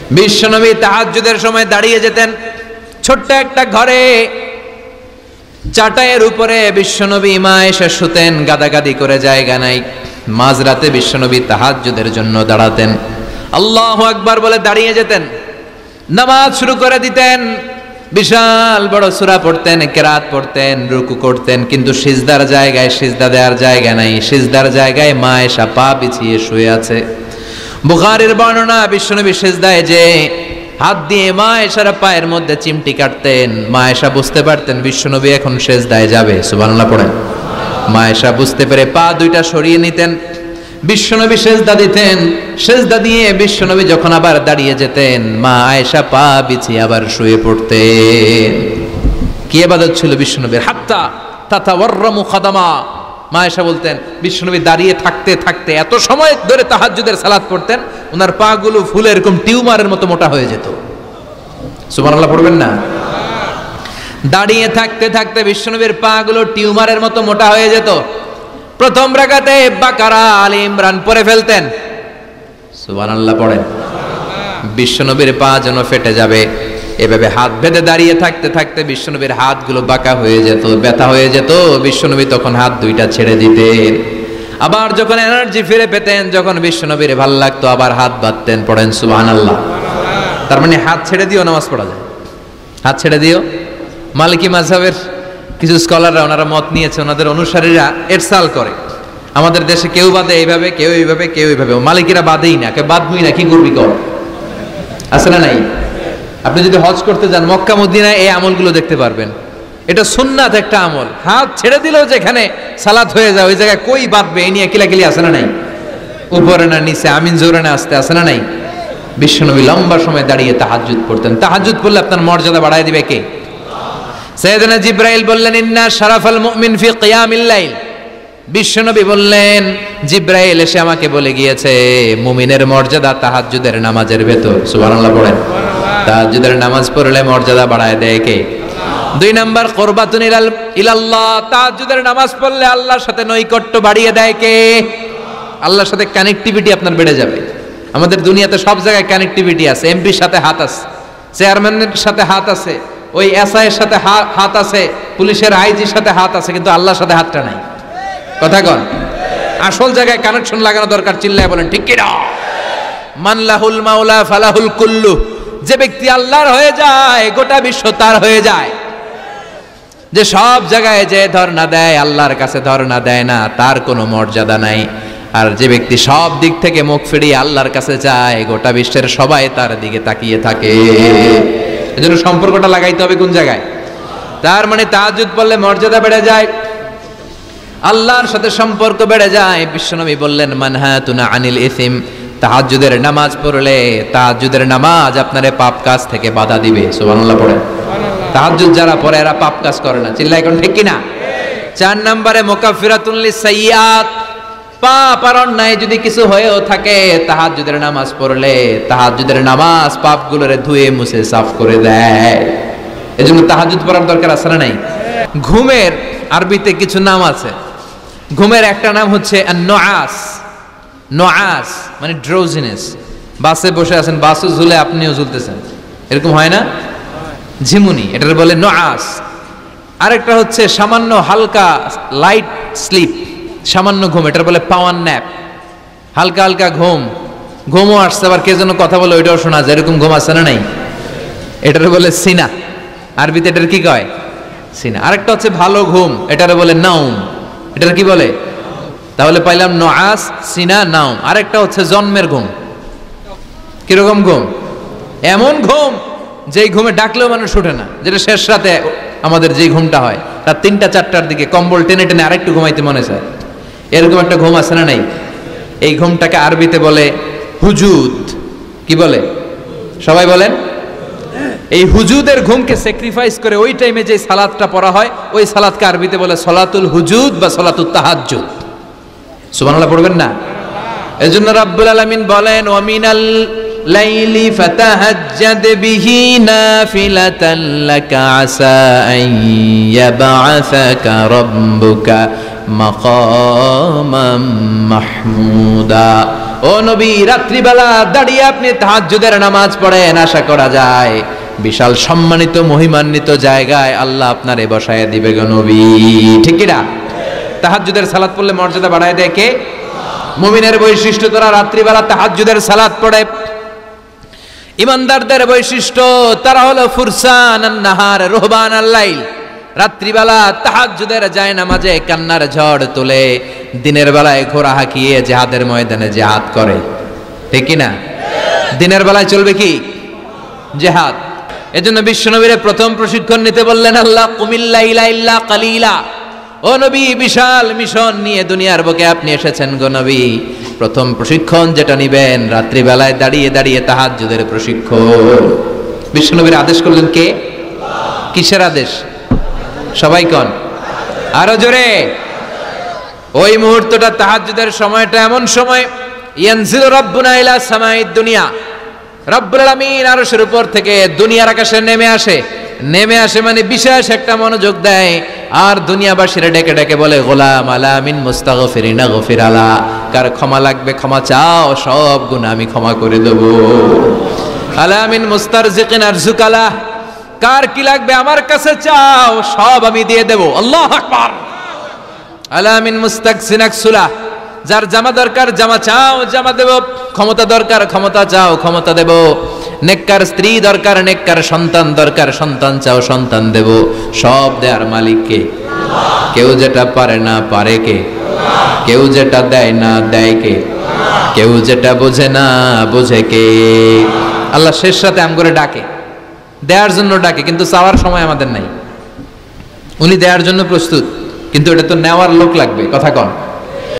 বিশ্বনবী তাহাজ্জুদের সময় দাঁড়িয়ে যেতেন। ছোট্ট একটা ঘরে চাটাইয়ের উপরে বিশ্বনবী মা এসে শুতেন, গাদাগাদি করে জায়গা নাই। মাঝরাতে বিশ্বনবী তাহাজ্জুদের জন্য দাঁড়াতেন, আল্লাহু আকবার বলে দাঁড়িয়ে যেতেন, নামাজ শুরু করে দিতেন। বিশাল বড় সূরা পড়তেন, কেরাত পড়তেন, রুকু করতেন, কিন্তু সিজদার জায়গায় সিজদা দেওয়ার জায়গা নাই। সিজদার জায়গায় মা এসা পা বিছিয়ে শুয়ে আছে। বুখারীর বর্ণনা, বিশ্বনবী সিজদায় যে হাত দিয়ে মা এসার পায়ের মধ্যে চিমটি কাটতেন, মা এসা বুঝতে পারতেন বিশ্বনবী এখন সিজদায় যাবে। সুবহানাল্লাহ পড়েন। মা এসা বুঝতে পেরে পা দুইটা সরিয়ে নিতেন, বিশ্বনবী সিজদা দিতেন। সিজদা দিয়ে বিশ্বনবী যখন আবার দাঁড়িয়ে যেতেন, মা আয়েশা পা বিছিয়ে আবার শুয়ে পড়তেন। কি ইবাদত ছিল বিশ্বনবীর! হাত্তা তাতাওয়াররামু খাদামা। মা আয়েশা বলতেন বিশ্বনবী দাঁড়িয়ে থাকতে থাকতে এত সময় ধরে তাহাজ্জুদের সালাত পড়তেন, ওনার পা গুলো ফুলে এরকম টিউমারের মতো মোটা হয়ে যেত। সুবহানাল্লাহ পড়বেন না? দাঁড়িয়ে থাকতে থাকতে বিশ্বনবীর পা গুলো টিউমারের মতো মোটা হয়ে যেত। প্রথম রাকাতে বাকারা, আলে ইমরান পড়ে ফেলতেন। সুবহানাল্লাহ পড়েন। বিশ্বনবীর পা যেন ফেটে যাবে, এভাবে হাত বেঁধে দাঁড়িয়ে থাকতে থাকতে বিশ্বনবীর হাতগুলো বাঁকা হয়ে যেত, ব্যথা হয়ে যেত। বিশ্বনবী তখন হাত দুইটা ছেড়ে দিতেন। আবার যখন এনার্জি ফিরে পেতেন, যখন বিশ্বনবীর ভাল লাগতো, আবার হাত বাঁধতেন। পড়েন সুবহানাল্লাহ। তার মানে হাত ছেড়ে দিও নামাজ পড়া যায়। হাত ছেড়ে দিও। মালিকি মাযহাবের কিছু স্কলাররা ওনারা মত নিয়েছে, ওনাদের অনুসারীরা এরসাল করে, আমাদের দেশে কেউ বাদে এইভাবে, কেউ এইভাবে, কেউ এইভাবে। মালিকিরা বাদেই না, কেউ বাদবই না, কি করবি কর। আছে না নাই? আপনি যদি হজ করতে যান মক্কা মদিনায় এই আমলগুলো দেখতে পারবেন। এটা সুন্নাত একটা আমল। হাত ছেড়ে দিলেও যেখানে সালাত হয়ে যায় ওই জায়গায় কই বাঁধবে এই নিয়ে কিলাকিলি আছে না নাই? উপরে না নিচে, আমিন জোরে না আসতে, আছে না নাই? বিশ্বনবী লম্বা সময় দাঁড়িয়ে তাহাজ্জুদ পড়তেন। তাহাজ্জুদ পড়লে আপনার মর্যাদা বাড়ায় দিবে কে? সাইয়েদনা জিবরাইল বললেন ইন্না শারাফাল মুমিন ফি কিয়ামিল লাইল। বিশ্বনবী বললেন জিবরাইল এসে আমাকে বলে গিয়েছে মুমিনের মর্যাদা তাহাজ্জুদের নামাজের ভেতর। সুবহানাল্লাহ পড়েন। তাহাজ্জুদের নামাজ পড়লে মর্যাদা বাড়ায় দেয় কে? দুই নাম্বার কুরবাতুন ইলাল্লাহ। তাহাজ্জুদের নামাজ পড়লে আল্লাহর সাথে নৈকট্য বাড়িয়ে দেয় কে? আল্লাহর সাথে কানেক্টিভিটি আপনার বেড়ে যাবে। আমাদের দুনিয়াতে সব জায়গায় কানেক্টিভিটি আছে। এমপির সাথে হাত আছে, চেয়ারম্যানের সাথে হাত আছে, ওই এসআই এর সাথে হাত আছে, পুলিশের আইজির সাথে হাত আছে, কিন্তু আল্লাহর সাথে হাতটা নাই। কথা কন। আসল জায়গায় কানেকশন লাগানো দরকার। চিল্লায় বলেন ঠিক কি না? মান লাহুল মাওলা ফালাহুল কুল্লু। যে ব্যক্তি আল্লাহর হয়ে যায় গোটা বিশ্ব তার হয়ে যায়। যে সব জায়গায় যে ধর্ণা দেয় আল্লাহর কাছে ধর্ণা দেয় না, তার কোনো মর্যাদা নাই। আর যে ব্যক্তি সব দিক থেকে মুখ ফিরিয়ে আল্লাহর কাছে যায় গোটা বিশ্বের সবাই তার দিকে তাকিয়ে থাকে। এজন্য সম্পর্কটা লাগাইতে হবে কোন জায়গায়? তার মানে তাহাজ্জুদ পড়লে মর্যাদা বেড়ে যায়, আল্লাহর সাথে সম্পর্ক বেড়ে যায়। বিশ্বনবী বললেন মানহাতুনা আনিল ইসিম। তাহাজ্জুদের নামাজ পড়লে তাহাজ্জুদের নামাজ আপনারে পাপ কাজ থেকে বাধা দিবে। সুবহানাল্লাহ পড়েন। তাহাজ্জুদ যারা পড়ে এরা পাপ কাজ করে না। চিল্লায় কোন ঠিক কি না? 4 নম্বরে মুকাফফিরাতুন লিসাইয়্যাত। পাপ আর অন্যায় যদি কিছু হয়েও থাকে তাহাজ্জুদের নামাজ পড়লে তাহাজ্জুদের নামাজ পাপগুলোরে ধুয়ে মুছে সাফ করে দেয়। এজন্য তাহাজ্জুদ পড়ার দরকার আছে না নাই? ঘুমের আরবিতে কিছু নাম আছে। ঘুমের একটা নাম হচ্ছে আন-নুআস। নুআস মানে ড্রোজিনেস। বাসে বসে আছেন, বাসও ঝুলে আপনিও ঝুলতেছেন, এরকম হয় না? ঝিমুনি, এটার বলে নুআস। আরেকটা হচ্ছে সামান্য হালকা লাইট স্লিপ, সামান্য ঘুম, এটার বলে পাওয়ার ন্যাপ। হালকা হালকা ঘুম, ঘুমও আসছে আবার কে যেন কথা বলে ওইটাও শোনা যায়, এরকম ঘুম আছে না নাই? এটার বলে সিনা। আরবিতে এটার কি কয়? সিনা। আরেকটা হচ্ছে ভালো ঘুম, এটার বলে নাউম। এটার কি বলে? তাহলে পাইলাম নুআস, সিনা, নাউম। আরেকটা হচ্ছে জন্মের ঘুম। কিরকম ঘুম? এমন ঘুম যেই ঘুমে ডাকলেও মানুষ ওঠে না, যেটা শেষ রাতে আমাদের যেই ঘুমটা হয় রাত 3টা-4টার দিকে কম্বল টেনে টেনে আরেকটু ঘুমাইতে মনে চায়, এরকম একটা ঘুম আছে না নাই? এই ঘুমটাকে আরবিতে বলে হুজুদ। কি বলে? সবাই বলেন। এই হুজুদের ঘুমকে স্যাক্রিফাইস করে ওই টাইমে যে সালাতটা পড়া হয় ওই সালাতকে আরবিতে বলে সলাতুল হুজুদ বা সলাতুত তাহাজ্জুদ। সুবহানাল্লাহ পড়বেন না? এজন্য রাব্বুল আলামিন বলেন ওয়া মিনাল লাইলি ফাতাহাজ্জাদ বিহি নাফিলাতান লাকা আসা আন ইয়াবআসাকা রাব্বুকা মাকামাম মাহমুদা। ও নবী, রাত্রিবেলা দাঁড়িয়ে আপনি তাহাজ্জুদের নামাজ পড়েন, আশা করা যায় বিশাল সম্মানিত মহিমান্বিত জায়গায় আল্লাহ আপনারে বসায় দিবে গো নবী। ঠিক কি না? তাহাজ্জুদের সালাত পড়লে মর্যাদা বাড়ায় দেয় কে? মুমিনের বৈশিষ্ট্য, তারা রাত্রিবেলা তাহাজ্জুদের সালাত পড়ে। ইমানদারদের বৈশিষ্ট্য, তারা হলো ফুরসান আন-নাহার রুহবান আল-লাইল। রাত্রিবেলা তাহাজ্জুদের যায় নামাজে কান্নার ঝড় তোলে, দিনের বেলায় ঘোড়া হাঁকিয়ে জিহাদের ময়দানে জিহাদ করে। ঠিক কি না? দিনের বেলায় চলবে কি? জিহাদ। এজন্য বিশ্বনবীর প্রথম প্রশিক্ষণ নিতে বললেন আল্লাহ, কুমিল লাইলা ইল্লা কালিলা। ও নবী, বিশাল মিশন নিয়ে দুনিয়ার বুকে আপনি এসেছেন গো নবী। প্রথম প্রশিক্ষণ যেটা নিবেন, রাত্রিবেলায় দাঁড়িয়ে দাঁড়িয়ে তাহাজ্জুদের প্রশিক্ষণ। বিশ্বনবীর আদেশ করলেন কে? কিসের আদেশ? সবাই কোন? আরো জোরে। ওই মুহূর্তটা তাহাজ্জুদের সময়টা এমন সময়, ইয়ানজিলু রাব্বুনা ইলা সামাইদ দুনিয়া, রব্বুল আলামিন আরশের উপর থেকে দুনিয়ার আকাশে নেমে আসে। নেমে আসে মানে বিশেষ একটা মনোযোগ দেয়, আর দুনিয়াবাসীরা ডেকে ডেকে বলে, গোলাম আলা মিন মুস্তাগফিরিনা গফির আলা, কার ক্ষমা লাগবে ক্ষমা চাও, সব গুনাহ আমি ক্ষমা করে দেব। আলা মিন মুস্তারজিকিন আরজুকালা, কার কি লাগবে আমার কাছে চাও, সব আমি দিয়ে দেব। আল্লাহু আকবার। আলা মিন মুস্তাকসিন আকসুলা, যার জামা দরকার জামা চাও, জামা দেব। ক্ষমতা দরকার ক্ষমতা চাও, ক্ষমতা দেব। নেককার স্ত্রী দরকার, নেককার সন্তান দরকার, সন্তান চাও, সন্তান দেব। সব দেয়ার মালিক কে? কেউ যেটা পারে না পারে কে? কেউ যেটা দেয় না দেয় কে? কেউ যেটা বোঝে না বোঝে কে? আল্লাহ শেষ রাতে আম করে ডাকে, দেওয়ার জন্য ডাকে, কিন্তু চাওয়ার সময় আমাদের নাই। উনি দেওয়ার জন্য প্রস্তুত, কিন্তু এটা তো নেওয়ার লোক লাগবে। কথা কন।